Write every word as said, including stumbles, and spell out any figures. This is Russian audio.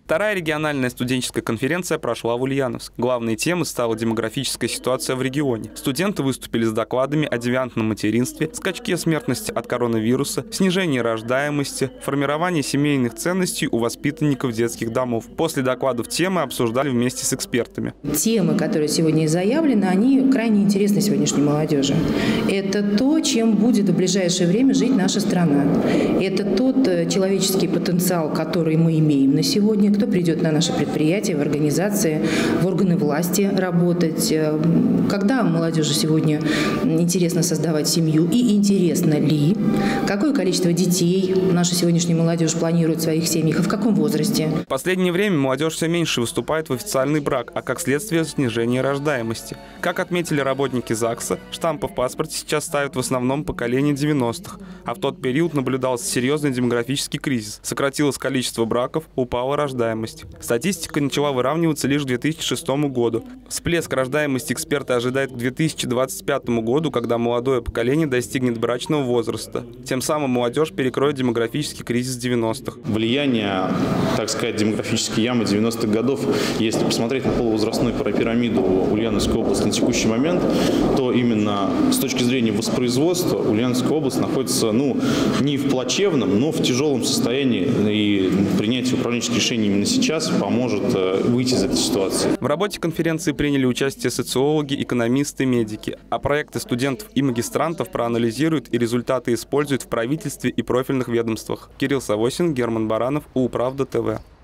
Вторая региональная студенческая конференция прошла в Ульяновске. Главной темой стала демографическая ситуация в регионе. Студенты выступили с докладами о девиантном материнстве, скачке смертности от коронавируса, снижении рождаемости, формировании семейных ценностей у воспитанников детских домов. После докладов темы обсуждали вместе с экспертами. Темы, которые сегодня заявлены, они крайне интересны сегодняшней молодежи. Это то, чем будет в ближайшее время жить наша страна. Это тот человеческий потенциал, который мы имеем на сегодня. Кто придет на наши предприятия, в организации, в органы власти работать. Когда молодежи сегодня интересно создавать семью и интересно ли? Какое количество детей наша сегодняшняя молодежь планирует в своих семьях и в каком возрасте? В последнее время молодежь все меньше выступает в официальный брак, а как следствие снижения рождаемости. Как отметили работники ЗАГСа, штампы в паспорте сейчас ставят в основном поколение девяностых, а в тот период наблюдался серьезный демографический кризис. Сократилось количество браков, упала рождаемость. Статистика начала выравниваться лишь к две тысячи шестому году. Всплеск рождаемости эксперты ожидают к две тысячи двадцать пятому году, когда молодое поколение достигнет брачного возраста. Тем самым молодежь перекроет демографический кризис девяностых. Влияние, так сказать, демографической ямы девяностых годов, если посмотреть на полувозрастную пирамиду Ульяновской области на текущий момент, то именно с точки зрения воспроизводства Ульяновская область находится, ну, не в плачевном, но в тяжелом состоянии, и принятие управленческих решений именно сейчас поможет выйти из этой ситуации. В работе конференции приняли участие социологи, экономисты, медики, а проекты студентов и магистрантов проанализируют и результаты используют в правительстве и профильных ведомствах. Кирилл Савосин, Герман Баранов, УЛ Правда ТВ.